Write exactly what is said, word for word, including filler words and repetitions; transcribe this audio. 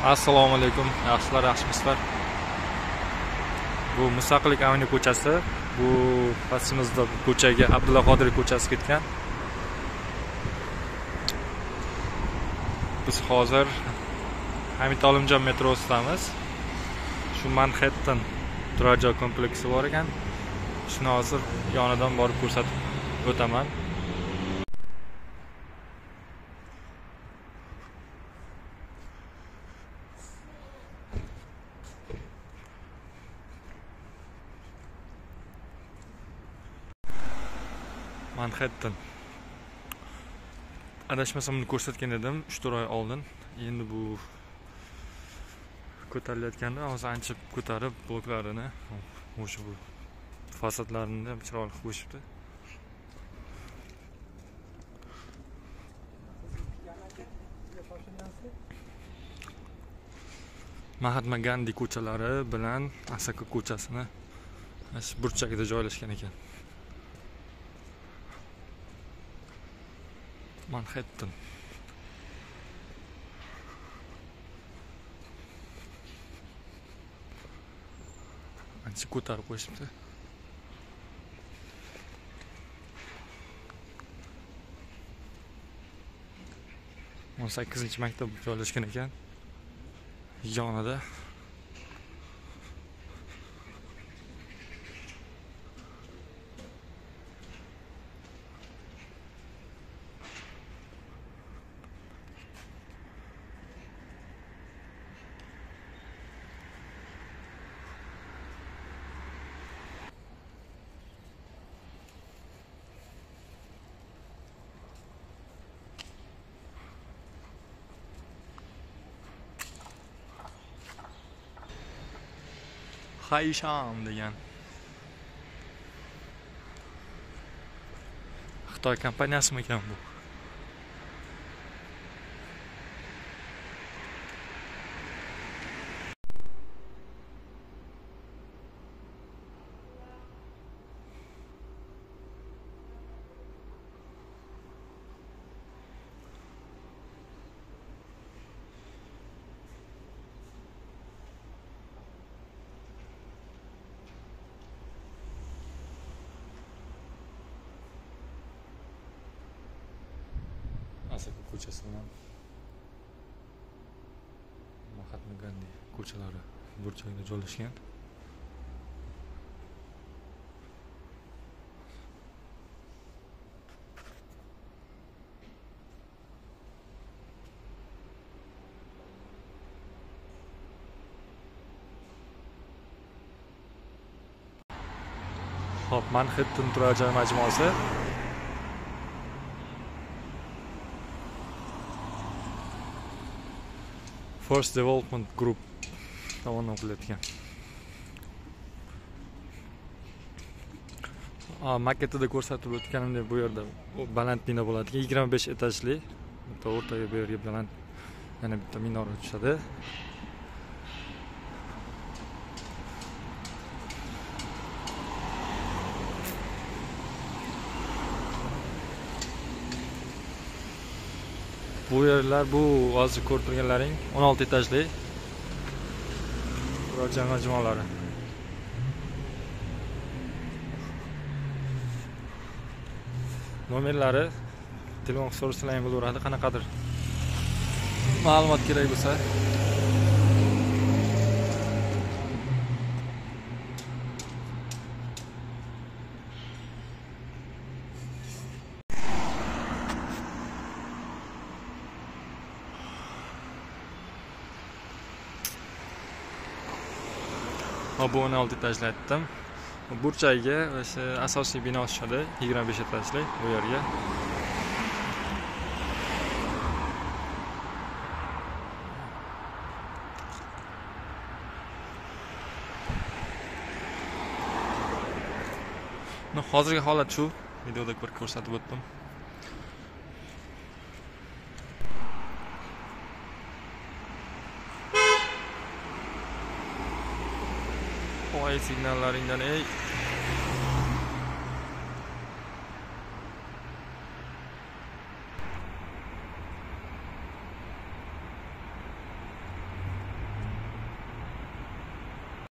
Assalomu alaykum, yaxshilar, yaxshimisizlar? Bu Mustaqillik Aveni ko'chasi. Bu pastimizda ko'chaga Abdulla Qodiriy ko'chasi ketgan. Biz hozir Hamid Olimjon metrosidamiz. Shu Manhattan turar joy kompleksi bor ekan. Shuni hozir yonidan borib ko'rsatib o'taman. Manhattan. Adashmasam uni ko'rsatgan edim uch to'rt oy oldin. Endi bu ko'tarilayotganda hozir ancha ko'tarib bloklarini, o'sha bu fasadlarini ham chiroyli qilib qo'yishibdi. Mahatma Gandhi ko'chalari bilan Asaka ko'chasini burchagida joylashgan ekan. Manhattan. Ancha ko'tarib qo'yishibdi. o'n sakkizinchi maktab joylashgan ekan. Yonida Haysham degan Xitoy kompaniyasimi ekan bu? Asaka ko'chasi bilan Mahatma Gandhi ko'chalari burchagida joylashgan. Hop, Manhattan turar joy majmuasi. First Development Group tomonidan qilingan. Maketida ko'rsatib o'tganimdek bu yerda baland bino bo'ladi. yigirma besh etajli. Bitta o'rtaga bu yerga baland yana bitta minora tushadi. Bu yerlar bu hozir ko'rib turganlaring o'n olti etajli turar joy majmualari. Nomerlari telefon so'rasalaring bo'laveradi, qanaqadir ma'lumot kerak bo'lsa. Bu o'n olti etajli aytdim. Burchagiga o'sha asosiy bino tushadi, yigirma besh etajli bu yerga. No, hozirgi holat shu. Videoda bir ko'rsatib o'tdim. Oy signallaringdan ey